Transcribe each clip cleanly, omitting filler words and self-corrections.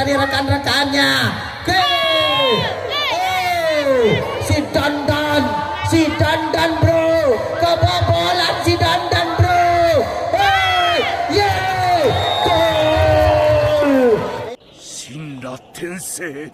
dari rekan-rekannya. Si Dandan bro, kebobolan si Dandan bro. Gol. Shinra Tensei.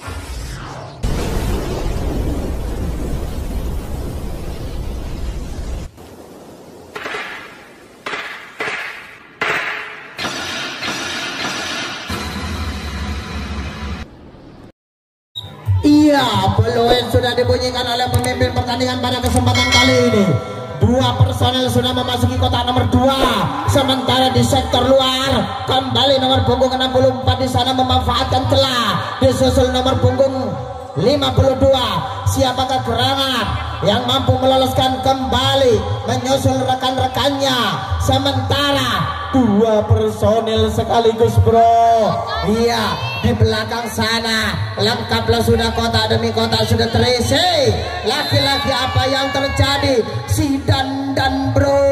Iya, peluit sudah dibunyikan oleh pemimpin pertandingan pada kesempatan kali ini. Dua personel sudah memasuki kotak nomor 2. Sementara di sektor luar kembali nomor punggung 64 di sana memanfaatkan celah. Disusul nomor punggung 52. Siapakah gerangan yang mampu meloloskan kembali menyusul rekan-rekannya? Sementara dua personil sekaligus bro. Iya, di belakang sana lengkaplah sudah kota demi kota sudah terisi. Laki-laki apa yang terjadi? Si Dandan bro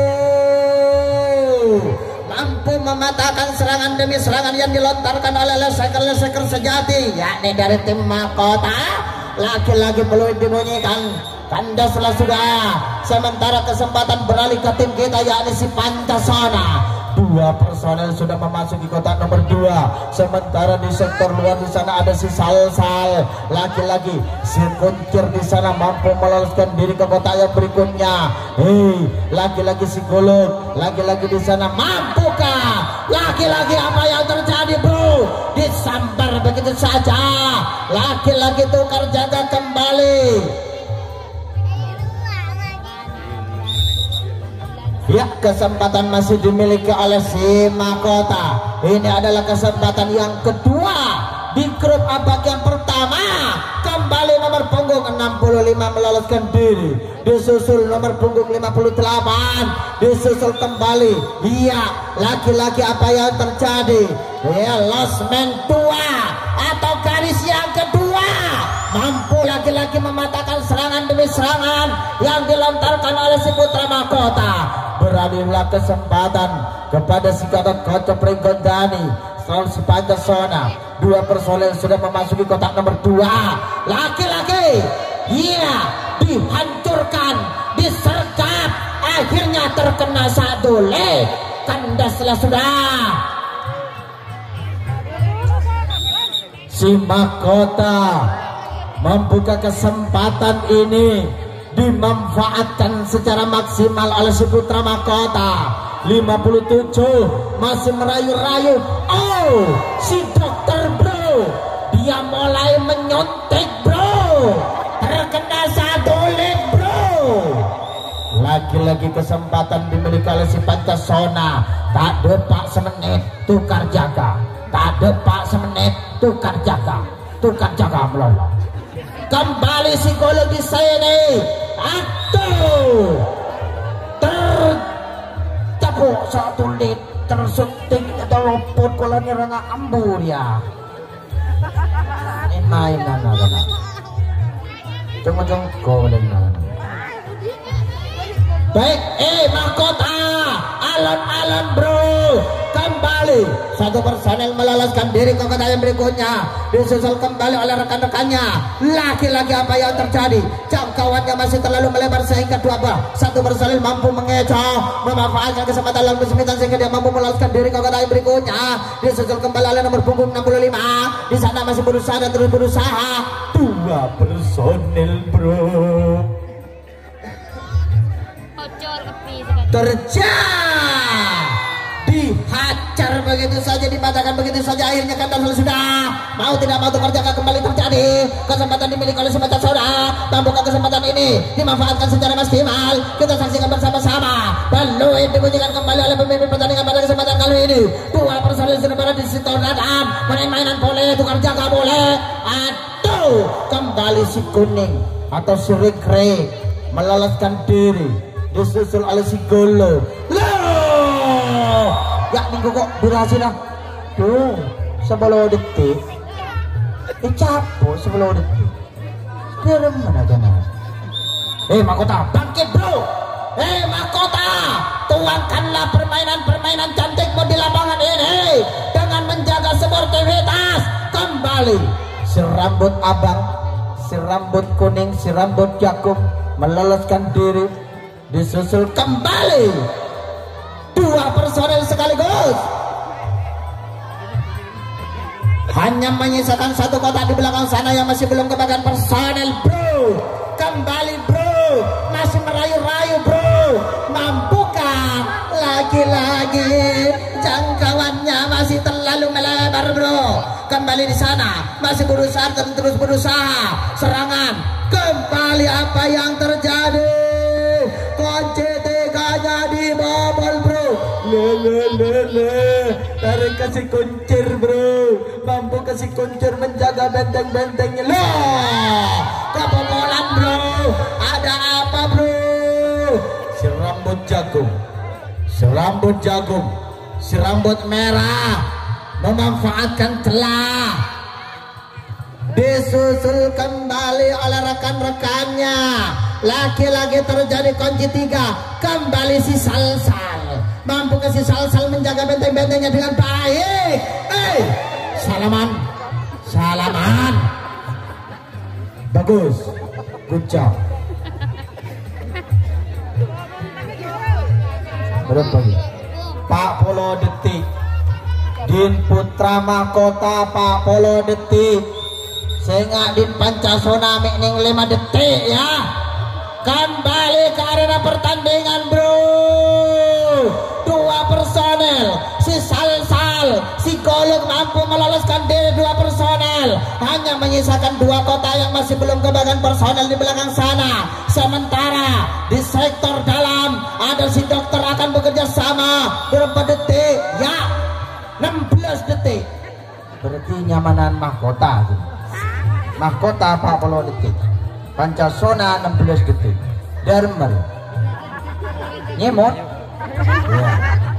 mampu mematahkan serangan demi serangan yang dilontarkan oleh leseker-leseker sejati, yakni dari tim mahkota. Laki-laki peluit dibunyikan, kandaslah sudah. Sementara kesempatan beralih ke tim kita, yakni si Pancasona. Dua personel sudah memasuki kotak nomor 2. Sementara di sektor luar di sana ada si Salsal. Laki-laki si Kuncir di sana mampu meloloskan diri ke kotak yang berikutnya. Laki-laki si Golok. Laki-laki di sana mampukah? Laki-laki apa yang terjadi bro? Disambar begitu saja. Laki-laki tukar jaga kembali. Ya, kesempatan masih dimiliki oleh si mahkota. Ini adalah kesempatan yang kedua di grup A bagian pertama. Kembali nomor punggung 65 meloloskan diri. Disusul nomor punggung 58. Disusul kembali. Iya, laki-laki apa yang terjadi? Ya, lost man tua atau garis yang kedua. Mampu laki-laki mematahkan serangan demi serangan yang dilontarkan oleh si putra mahkota. Beralihlah kesempatan kepada si Gatot Kaca Pringgondani selalu si Pancasona. Dua personel sudah memasuki kotak nomor 2. Laki-laki iya dihancurkan, disergap, akhirnya terkena satu leg. Kandaslah sudah. Si mahkota membuka kesempatan ini, dimanfaatkan secara maksimal oleh si putra mahkota. 57 masih merayu-rayu. Oh, si dokter bro, dia mulai menyuntik bro, terkena satu leg bro. Lagi-lagi kesempatan dimiliki oleh si Pancasona. Tak depak semenit tukar jaga, tak depak semenit tukar jaga, tukar jaga melolong. Kembali psikologi saya nih. Aduh, tercapuk satu lit, tersunting atau lopot kalau nyerang ambur ya. Ini mainan apa? Cuma-cuma goleng. Baik, mahkota, alon-alon bro. Kembali satu personel meloloskan diri ke kotak yang berikutnya. Disusul kembali oleh rekan-rekannya. Laki-laki apa yang terjadi? Jangkauannya masih terlalu melebar sehingga satu personel mampu mengecoh, memanfaatkan kesempatan lalu kesempitan sehingga dia mampu meloloskan diri ke kotak yang berikutnya. Disusul kembali oleh nomor punggung 65. Di sana masih berusaha dan terus berusaha. Dua personel bro dihajar begitu saja, dipatahkan begitu saja, akhirnya kandang sudah. Mau tidak mau tukar jaga kembali terjadi. Kesempatan dimiliki oleh semacam saudara. Membuka kesempatan ini dimanfaatkan secara maksimal. Kita saksikan bersama-sama. Peluit dibunyikan kembali oleh pemimpin pertandingan pada kesempatan kali ini. Dua personil sudah berada di situ dadam. Main-mainan boleh, tukar jaga boleh. Aduh, kembali si kuning atau si Rikre meloloskan diri. Disusul oleh si Golo. Ya minggu kok durasi dah. Tuh 10 detik. Capek 10 detik. Kira mana jangan. Mahkota bangkit bro. Mahkota, tuangkanlah permainan-permainan cantikmu di lapangan ini dengan menjaga sportivitas. Kembali kembali si rambut abang, si rambut kuning, si rambut jagung meloloskan diri. Disusul kembali dua personel sekaligus. Hanya menyisakan satu kotak di belakang sana yang masih belum kebagian personel, bro. Kembali bro, masih merayu-rayu bro. Mampukah? Lagi-lagi jangkauannya masih terlalu melebar bro. Kembali di sana masih berusaha dan terus berusaha. Serangan kembali, apa yang terjadi? Kunci tiganya dibobol bro. Tarik kasih kuncir bro. Mampu kasih kuncir menjaga benteng-bentengnya. Loh, kebobolan bro. Ada apa bro? Si rambut jagung, si rambut jagung, si rambut merah memanfaatkan celah. Disusul kembali oleh rekan-rekannya. Lagi-lagi terjadi kunci tiga. Kembali si Salsal. Mampu si Salsal menjaga benteng-bentengnya dengan baik. Salaman, salaman. Bagus, good job. Berapa lagi? 40 detik. Din Putra Mahkota 40 detik. Sehingga Din Pancasona ning 5 detik ya. Kembali ke arena pertandingan bro. Dua personel, si Salsal, si Golok mampu meloloskan diri. Dua personel, hanya menyisakan dua kota yang masih belum kebagian personel di belakang sana. Sementara di sektor dalam ada si dokter akan bekerja sama. Berapa detik ya? 16 detik. Berarti nyamanan mahkota. Mahkota 40 detik. Pancasona 16 detik. Dermer nyemot ya.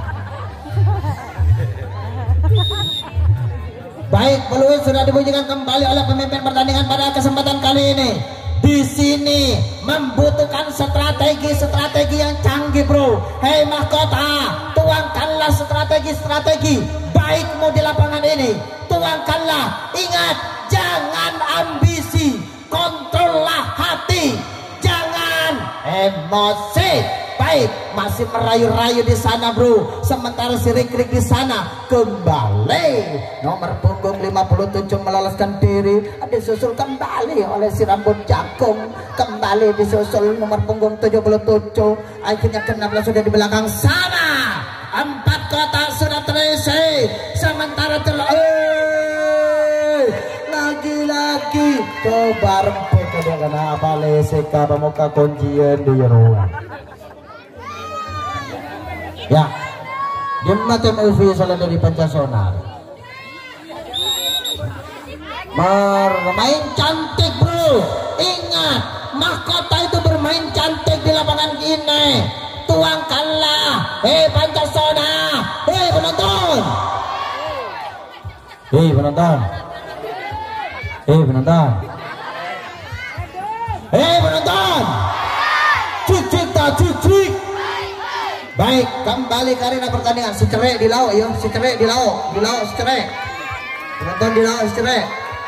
Baik, peluit sudah dibunyikan kembali oleh pemimpin pertandingan pada kesempatan kali ini. Di sini membutuhkan strategi yang canggih bro. Hei mahkota, tuangkanlah strategi baikmu di lapangan ini. Tuangkanlah. Ingat, jangan ambisi, kontrollah hati, jangan emosi. Baik, masih merayu-rayu di sana bro. Sementara si Rik-Rik di sana kembali nomor punggung 57 meloloskan diri. Disusul kembali oleh si rambut jagung. Kembali disusul nomor punggung 77. Akhirnya ke-16 sudah di belakang sana. 4 kotak sudah terisi. Sementara lagi-lagi coba rempuk karena apa leseka pemuka kuncian di ruang. Ya, dia mati movie soalnya dari Pancasona. Bermain cantik bro. Ingat, mahkota itu bermain cantik di lapangan ini. Tuangkanlah. Hei Pancasona. Hei penonton. Hei penonton. Hei penonton. Hei penonton. Cik-cik tak cik-cik. Baik, kembali ke arena pertandingan. Si Cerek di laut, ya. Si Cerek di laut, si Cerek. Penonton di laut, si Cerek.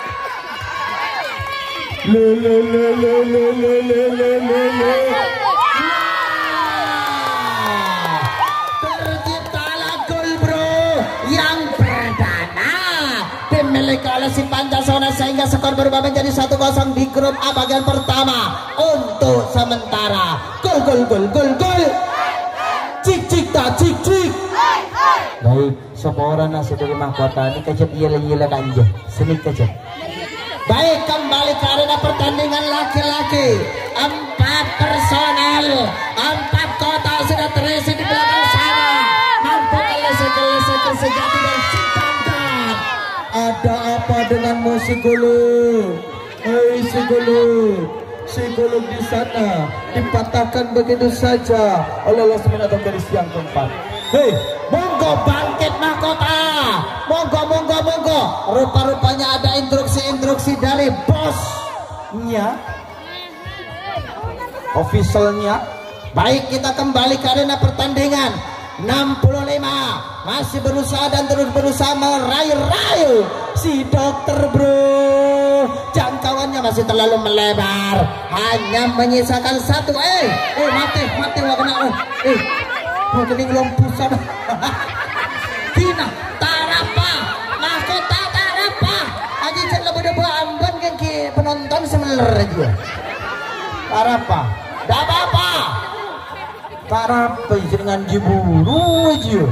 Terciptalah gol bro yang perdana dimiliki oleh si Pancasona sehingga skor berubah menjadi 1-0 di grup A bagian pertama. Untuk sementara gol. Cik tak cik. Baik, semua orang nasi dari mahkota ini kecet yela kanja. Sini kecet. Baik, kembali ke arena pertandingan laki-laki. 4 personel, 4 kota sudah terisi di belakang sana. Mampu kelese sejati dan singkatkan. Ada apa dengan musik gulu? Hei si gulu. Psikolog di sana dipatahkan begitu saja oleh Lasmina atau garis yang keempat. Hei, monggo bangkit mahkota, monggo. Rupa-rupanya ada instruksi dari bosnya, officialnya. Baik, kita kembali ke arena pertandingan. 65 masih berusaha dan terus berusaha merayu-rayu si dokter bro. Jangkauannya masih terlalu melebar, hanya menyisakan satu. Mati wah kena. Mau kening lompusan. Tina tarapa mahkota tarapa aja cer lebo amban kan ki penonton semeler aja. Tarapa dah apa-apa. Tarapa dengan jiburu aja.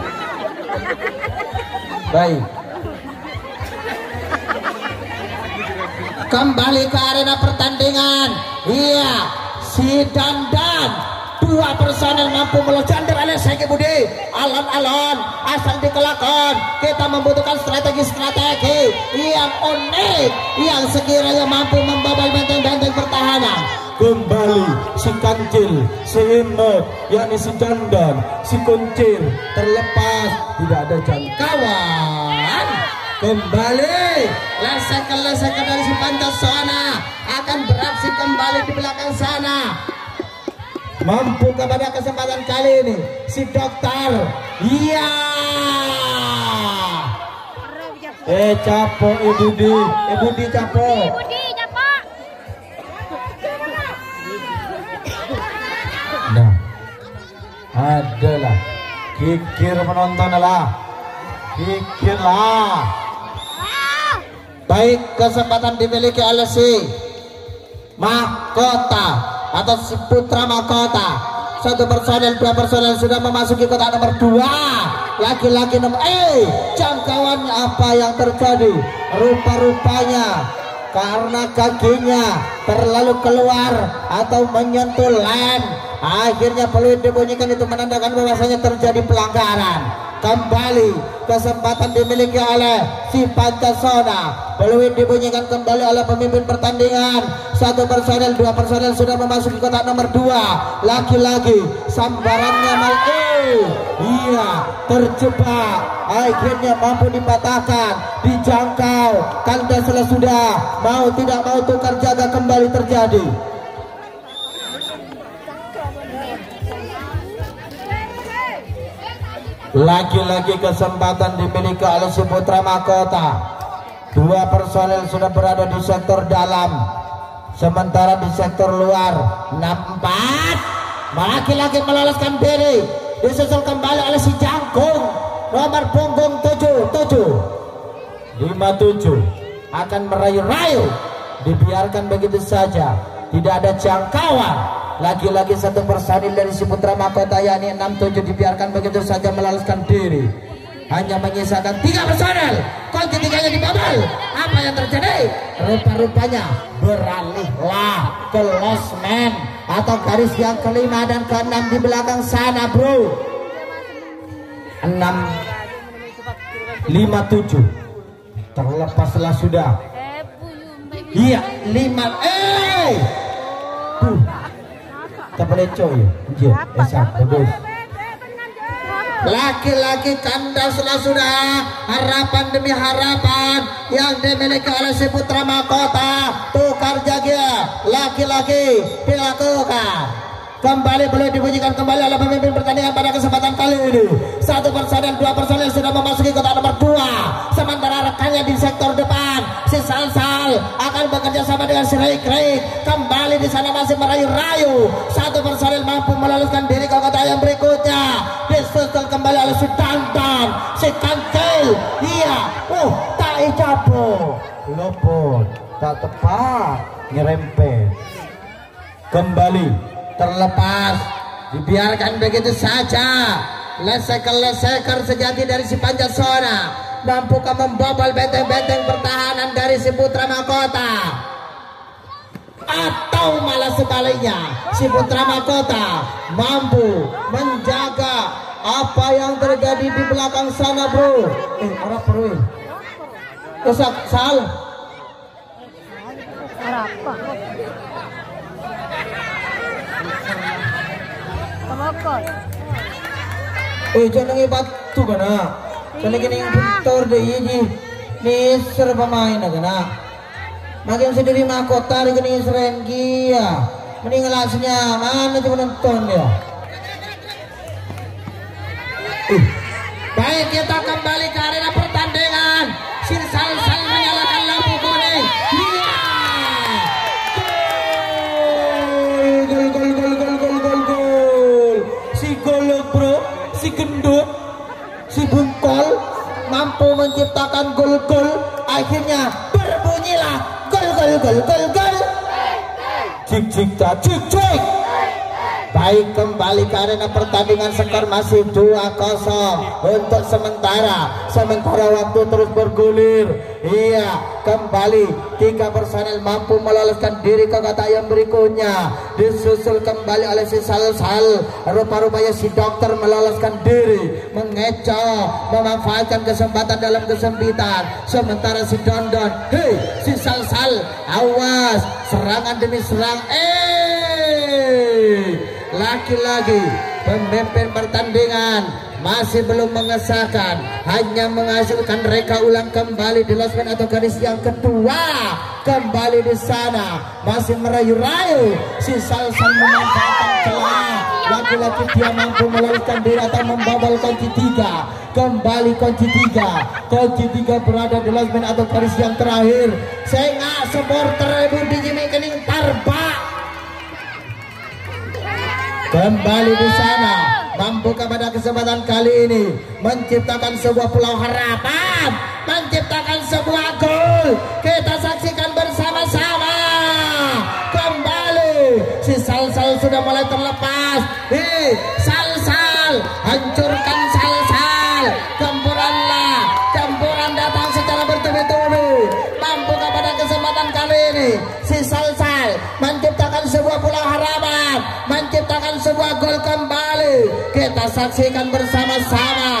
Baik, kembali ke arena pertandingan. Iya, si Dandan, dua personel mampu melonjak alias Seki Budi. Alon-alon asal dikelakon, kita membutuhkan strategi yang unik, yang sekiranya mampu membobol benteng-benteng pertahanan. Kembali si Kancil, si Imut, yakni si Dandan, si Kuncir terlepas, tidak ada jangkauan. Kembali lesekan dari si Pancasona akan beraksi kembali di belakang sana. Mampu kepada kesempatan kali ini si dokter. Iya. Capo Budi capo. Nah, adalah kikir penonton adalah kikirlah. Baik, kesempatan dimiliki oleh si Mahkota atau si Putra Mahkota. Satu personel, dua personel sudah memasuki kotak nomor 2. Laki-laki nomor jangkauannya apa yang terjadi? Rupa-rupanya karena kakinya terlalu keluar atau menyentuh lem, akhirnya peluit dibunyikan, itu menandakan bahwasanya terjadi pelanggaran. Kembali kesempatan dimiliki oleh si Pancasona. Peluit dibunyikan kembali oleh pemimpin pertandingan. Satu personel, dua personel sudah memasuki kotak nomor 2. Lagi-lagi sambarannya iya terjebak, akhirnya mampu dipatahkan, dijangkau. Kandas sudah mau tidak mau tukar jaga kembali terjadi. Lagi-lagi kesempatan dimiliki oleh si Putra Mahkota. Dua personel sudah berada di sektor dalam, sementara di sektor luar 64 laki-laki meloloskan diri. Disusul kembali oleh si Jangkung nomor punggung 57 akan merayu-rayu, dibiarkan begitu saja, tidak ada jangkauan. Lagi-lagi satu personil dari si Putra Mahkota yakni 67 dibiarkan begitu saja meloloskan diri. Hanya menyisakan 3 personel, kunci 3-nya dibobol. Apa yang terjadi? Rupa-rupanya beralihlah ke losmen atau garis yang kelima dan ke-6 di belakang sana bro. 657 terlepaslah sudah. Iya 5 Tapalecoy, bagus. Laki-laki kandaslah sudah, harapan demi harapan yang dimiliki oleh si Putra Mahkota. Tukar jaga, laki-laki dilakukan. Kembali boleh dibunyikan kembali oleh pemimpin pertandingan pada kesempatan kali ini. Satu personel, dua personel sudah memasuki kotak nomor 2. Sementara rekannya di sektor depan, si Salsal akan bekerja sama dengan si Reik. Kembali di sana masih merayu-rayu. Satu personel mampu meloloskan diri ke kotak yang berikutnya. Disusul kembali oleh si Dandan, si Kancil. Iya, tak ijabu, lopot, tak tepat, nyerempet. Kembali terlepas, dibiarkan begitu saja. Leseker sejati dari si Pancasona, mampukah membobol benteng-benteng pertahanan dari si Putra Mahkota, atau malah sebaliknya si Putra Mahkota mampu menjaga apa yang terjadi di belakang sana bro. Orang perlu kesak sal apa jangan batu kana. Jangan kini bentor deh ini. Nih ser pemain kana. Makin sendiri Mahkota di kini serenggi ya. Mending ngelasnya mana tuh penonton ya. Baik, kita kembali ke arena pertandingan. Si Salsal menyalakan lampu kuning. Iya. Gol. Si golok bro, si gendut, si bungkol mampu menciptakan gol. Akhirnya berbunyilah gol. Cik. Baik, kembali ke arena pertandingan, skor masih 2-0 untuk sementara waktu terus bergulir. Iya, kembali 3 personel mampu meloloskan diri ke kotak yang berikutnya, disusul kembali oleh si Salsal. Rupa-rupanya si dokter meloloskan diri, mengecoh, memanfaatkan kesempatan dalam kesempitan. Sementara si Dondon, si Salsal, awas, serangan demi serang. Lagi-lagi pemimpin pertandingan masih belum mengesahkan, hanya menghasilkan reka ulang kembali di losmen atau garis yang kedua. Kembali di sana masih merayu-rayu, si Salsal memanfaatkan celah. Lagi-lagi dia mampu meloloskan diri atau membobol kunci 3. Kembali kunci 3 berada di losmen atau garis yang terakhir. Sehingga supporter Ibu Biji Kening Tarbak kembali di sana, mampu pada kesempatan kali ini menciptakan sebuah pulau harapan, menciptakan sebuah gol. Kita saksikan bersama-sama. Kembali si Salsal sudah mulai terlepas. Salsal, hancurkan Salsal. Campuran datang secara bertubi-tubi. Mampu pada kesempatan kali ini si Salsal menciptakan sebuah pulau harapan, menciptakan sebuah gol kembali. Kita saksikan bersama-sama.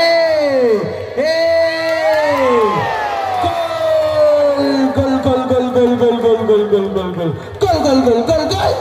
Gol.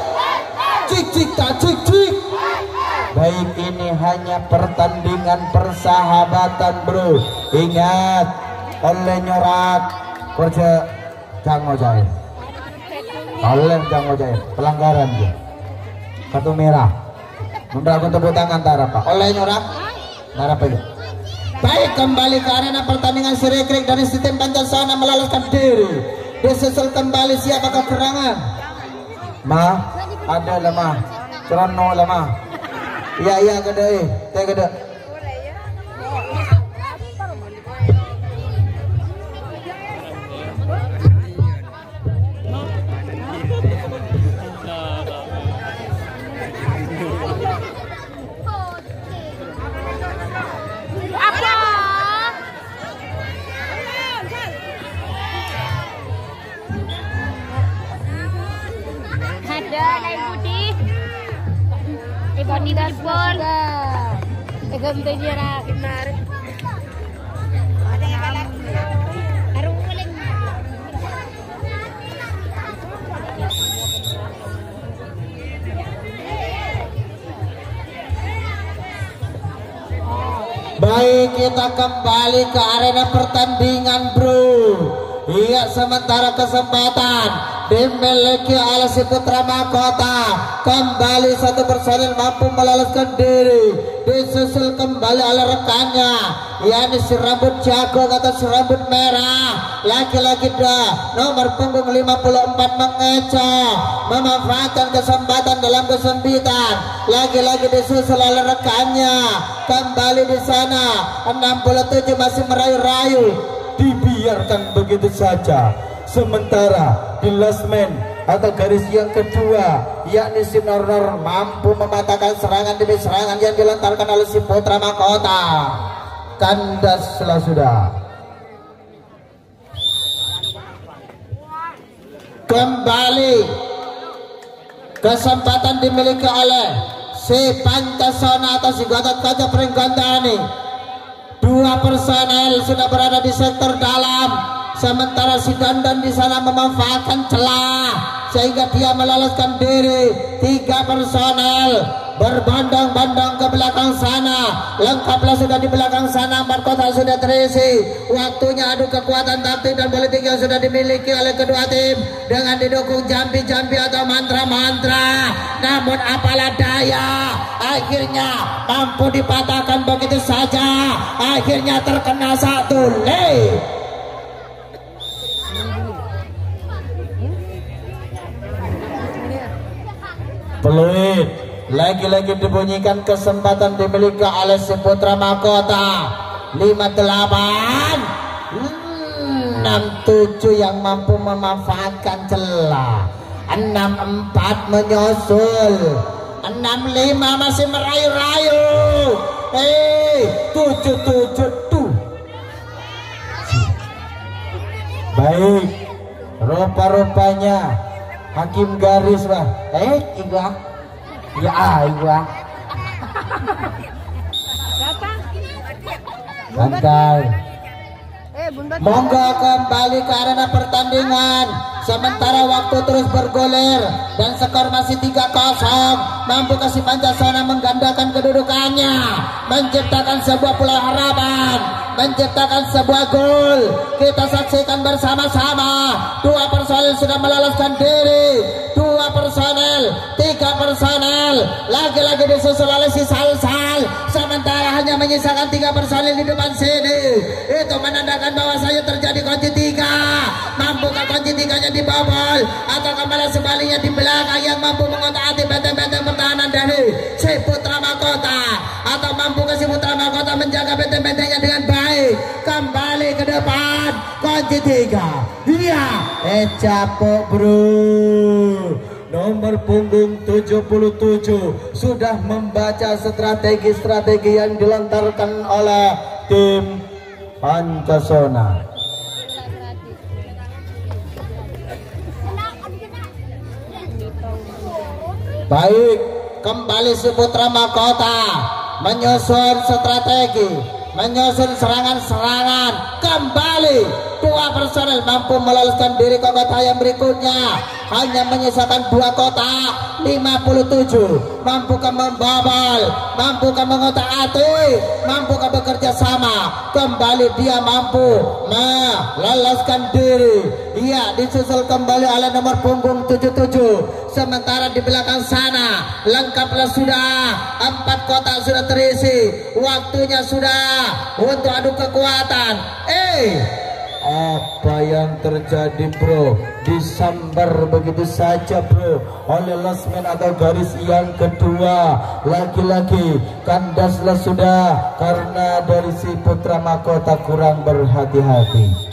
Cik. Baik, ini hanya pertandingan persahabatan bro. Ingat, oleh nyorak kerja jangan jahit. Oleh jangan jahit, pelanggaran dia. Kartu merah. Minta aku tepuk tangan Tara Pak. Oleh nyorak, Tara Pak. Baik, kembali ke arena pertandingan Sirekrik dari sistem Pancasana meloloskan diri. Disusul kembali siapa kekurangan? Ada lemah. Cerono lemah. Iya gede. Teh gede. Ibu di dashboard. Ganti jarak kemarin. Baik, kita kembali ke arena pertandingan bro. Iya, sementara kesempatan dimiliki oleh si Putra Mahkota. Kembali satu personil mampu meloloskan diri, disusul kembali oleh rekannya, yakni si rambut jago atau si rambut merah. Lagi-lagi dah nomor punggung 54 mengecoh, memanfaatkan kesempatan dalam kesempitan. Lagi-lagi disusul oleh rekannya. Kembali di sana 67 masih merayu-rayu, dibiarkan begitu saja. Sementara di losmen atau garis yang kedua, yakni si Nornor mampu mematahkan serangan demi serangan yang dilontarkan oleh si Putra Mahkota. Kandas sudah. Kembali kesempatan dimiliki oleh si Pancasona atau si Gatot Kaca Pringgondani. 2 personel sudah berada di sektor dalam, sementara si Dandan di sana memanfaatkan celah sehingga dia meloloskan diri. 3 personel berbondong-bondong ke belakang sana. Lengkaplah sudah di belakang sana, 4 kotak sudah terisi. Waktunya adu kekuatan taktik dan politik yang sudah dimiliki oleh kedua tim dengan didukung jambi-jambi atau mantra-mantra. Namun apalah daya, akhirnya mampu dipatahkan begitu saja. Akhirnya terkena satu lei. Peluit lagi-lagi dibunyikan, kesempatan dimiliki oleh si Putra Mahkota. 58 67 yang mampu memanfaatkan celah. 64 menyusul. 65 masih merayu-rayu. 77 tuh. Baik, rupa-rupanya hakim garis bah. Igwa. Ya Igwa. Santai. Monggo kembali ke arena pertandingan. Sementara waktu terus bergulir dan skor masih 3-0. Mampu kasih Pancasona menggandakan kedudukannya, menciptakan sebuah pulau harapan, menciptakan sebuah gol. Kita saksikan bersama-sama. 2 personel sudah meloloskan diri. 2 personel, 3 personel, lagi-lagi disusul oleh si Sal-Sal. Sementara hanya menyisakan 3 personel di depan sini. Itu menandakan bahwasanya terjadi kunci 3. Mampukah kunci 3-nya dibobol atau kembali sebaliknya di belakang yang mampu mengotak-atik benteng-benteng pertahanan dari si Putra Mahkota, atau mampukah si Putra Mahkota menjaga benteng-bentengnya dengan baik. Kembali ke depan, kunci 3. Iya, capok bro. Nomor punggung 77 sudah membaca strategi-strategi yang dilontarkan oleh tim Pancasona. Baik, kembali si Putra Mahkota menyusun strategi, menyusun serangan-serangan. Kembali 2 personel mampu meloloskan diri ke kotak yang berikutnya. Hanya menyisakan 2 kotak. 57 mampukah membobol, mampukah mengotak-atik, mampukah bekerja sama. Kembali dia mampu meloloskan diri. Ia disusul kembali oleh nomor punggung 77. Sementara di belakang sana lengkaplah sudah 4 kotak sudah terisi. Waktunya sudah untuk adu kekuatan. Apa yang terjadi bro? Disambar begitu saja bro oleh losmen atau garis yang kedua. Lagi-lagi kandaslah sudah karena dari si Putra Mahkota kurang berhati-hati.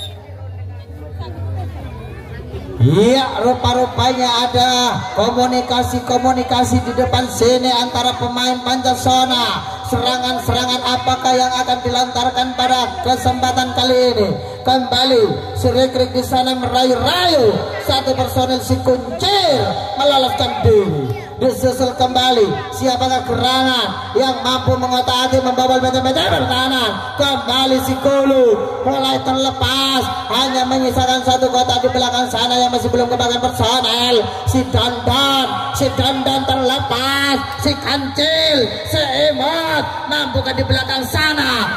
Iya, rupa-rupanya ada komunikasi di depan sini antara pemain Pancasona. Serangan-serangan apakah yang akan dilontarkan pada kesempatan kali ini? Kembali Sirikrik di sana merayu-rayu. 1 personel si Kuncir meloloskan diri. Disusul kembali siapakah gerangan yang mampu mengotak-atik membobol benteng-benteng pertahanan. Kembali si Kulu mulai terlepas, hanya menyisakan 1 kotak di belakang sana yang masih belum kebagian personel. Si Dandan terlepas, si Kancil, si Emot mampukah di belakang sana.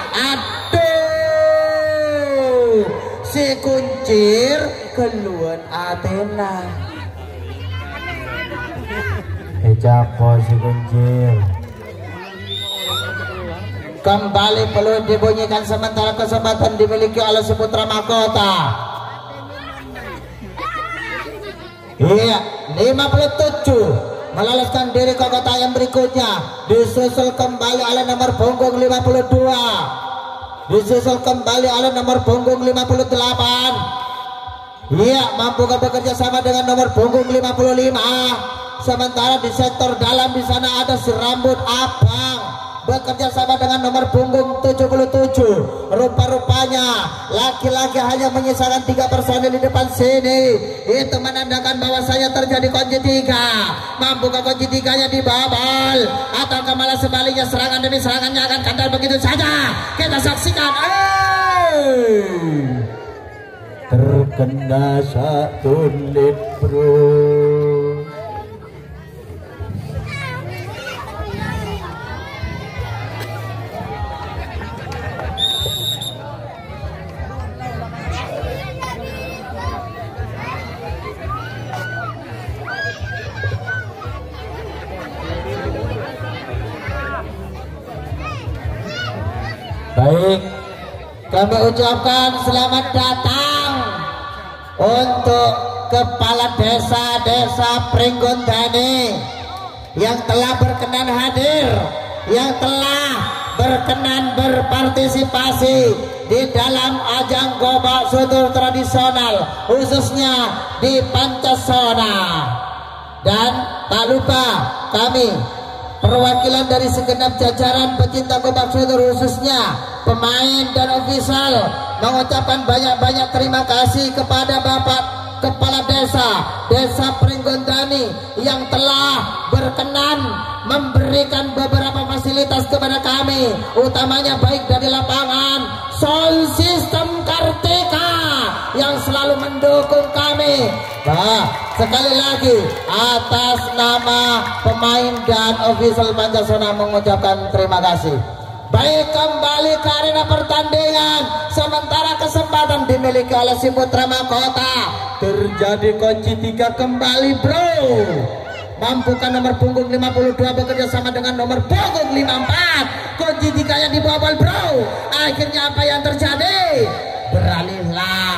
Aduh, si Kuncir keluar Athena. Capo si Kuncir. Kembali perlu dibunyikan sementara kesempatan dimiliki oleh si Putra Mahkota. Iya, 57 meloloskan diri ke kotak yang berikutnya. Disusul kembali oleh nomor punggung 52. Disusul kembali oleh nomor punggung 58. Iya, mampukah bekerja sama dengan nomor punggung 55. Sementara di sektor dalam di sana ada si Rambut Abang bekerja sama dengan nomor punggung 77. Rupa-rupanya laki-laki hanya menyisakan 3 personel di depan sini. Itu menandakan bahwasanya terjadi kunci 3. Mampukah kunci 3-nya dibobol atau malah sebaliknya serangan demi serangannya akan kandas begitu saja? Kita saksikan. Terkena 1 lit bro. Baik, kami ucapkan selamat datang untuk kepala desa-desa Pringgondani yang telah berkenan hadir, yang telah berkenan berpartisipasi di dalam ajang gobak sodor tradisional, khususnya di Pancasona. Dan tak lupa kami perwakilan dari segenap jajaran pecinta gobak sodor, khususnya pemain dan ofisial, mengucapkan banyak-banyak terima kasih kepada Bapak Kepala Desa Pringgondani yang telah berkenan memberikan beberapa fasilitas kepada kami, utamanya baik dari lapangan, sound system Kartika yang selalu mendukung kami. Nah, sekali lagi atas nama pemain dan official Pancasona mengucapkan terima kasih. Baik, kembali ke arena pertandingan. Sementara kesempatan dimiliki oleh si Putra Mahkota. Terjadi kunci 3 kembali, bro. Mampukah nomor punggung 52 bekerja sama dengan nomor punggung 54? Kunci 3-nya dibobol, bro. Akhirnya apa yang terjadi? Beralihlah.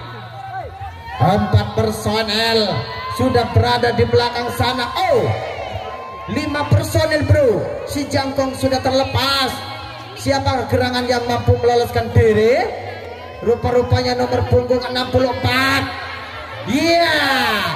4 personel sudah berada di belakang sana. Oh, 5 personel, bro. Si Jangkong sudah terlepas. Siapa gerangan yang mampu meloloskan diri? Rupa-rupanya nomor punggung 64. Iya,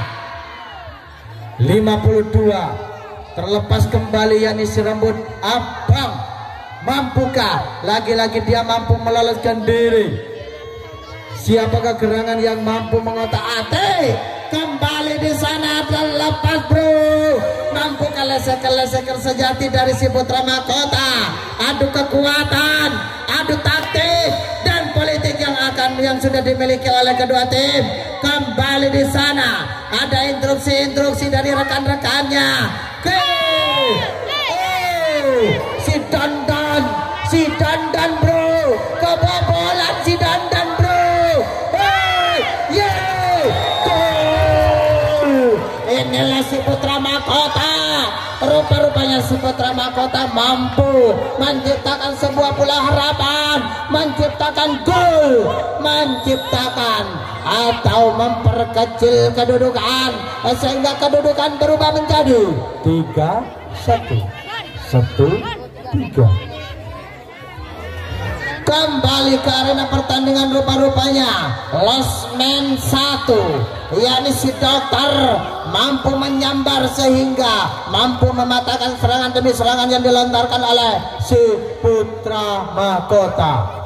52 terlepas kembali, yakni si rambut abang. Mampukah lagi-lagi dia mampu meloloskan diri? Siapakah gerangan yang mampu mengotak-atik? Kembali di sana terlepas, bro. Mampukah leseker-leseker sejati dari si Putra Mahkota? Adu kekuatan, adu taktik dan politik yang sudah dimiliki oleh kedua tim. Kembali di sana ada instruksi-instruksi dari rekan-rekannya. Si Dandan, bro. Kebobolan si Dandan, bro. Inilah si Putra Mahkota. Rupa-rupanya si Putra Mahkota mampu menciptakan sebuah bola harapan, menciptakan gol, menciptakan atau memperkecil kedudukan, sehingga kedudukan berubah menjadi 3-1. 1-3. Kembali ke arena pertandingan. Rupa-rupanya Losmen 1, yakni si Dokter, mampu menyambar sehingga mampu mematahkan serangan demi serangan yang dilontarkan oleh si Putra Mahkota.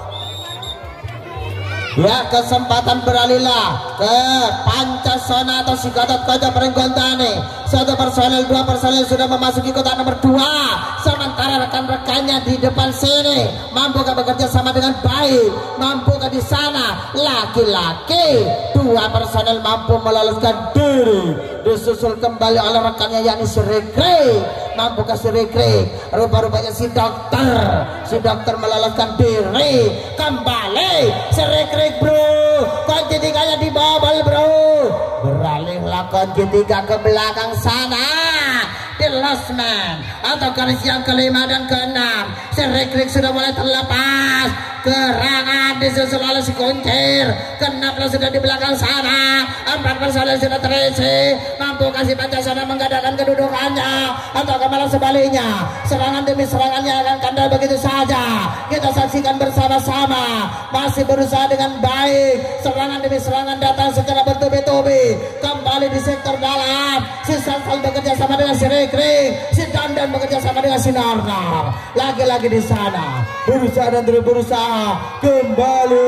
Ya, kesempatan beralihlah ke Pancasona atau si Gatot Kaca Pringgondani. 1 personel, 2 personel sudah memasuki kotak nomor 2. Sementara rekan-rekannya di depan sini mampukah bekerja sama dengan baik? Mampukah di sana laki-laki 2 personel mampu meloloskan diri? Disusul kembali oleh rekannya, yakni si Rikri. Mampukah si Rikri? Rupa-rupanya si Dokter meloloskan diri. Kembali si Rikri, bro. Kunci 3-nya dibobol, bro. Beralihlah kunci 3 ke belakang sana. The last man atau garis yang kelima dan keenam. Si Rikri sudah mulai terlepas. Gerangan disusul oleh si Kuncir. Kenapa sudah di belakang sana? 4 personel sudah terisi. Mampu kasih Pancasona menggadangkan kedudukannya atau malah sebaliknya? Serangan demi serangannya akan kandal begitu saja. Kita saksikan bersama-sama. Masih berusaha dengan baik. Serangan demi serangan datang secara bertubi-tubi. Kembali di sektor dalam. Si Sansal bekerja sama dengan si Rikri. Si Dandan bekerja sama dengan si Narnar. Lagi-lagi di sana berusaha dan terus berusaha. Kembali,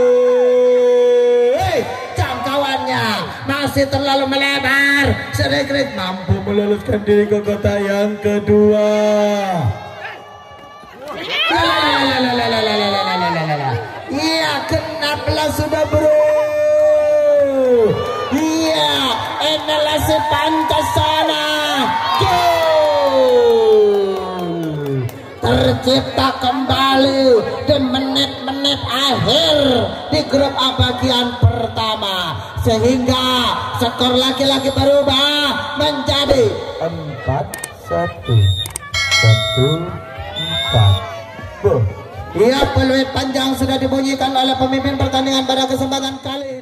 jangkauannya masih terlalu melebar. Sedikit mampu meloloskan diri ke kota yang kedua. Iya, kenapa sudah, bro? Iya, inilah si Pancasona. Tercipta kembali di menit-menit akhir di grup A bagian pertama, sehingga skor laki-laki berubah menjadi 4-1. 1-4. Peluit panjang sudah dibunyikan oleh pemimpin pertandingan pada kesempatan kali ini.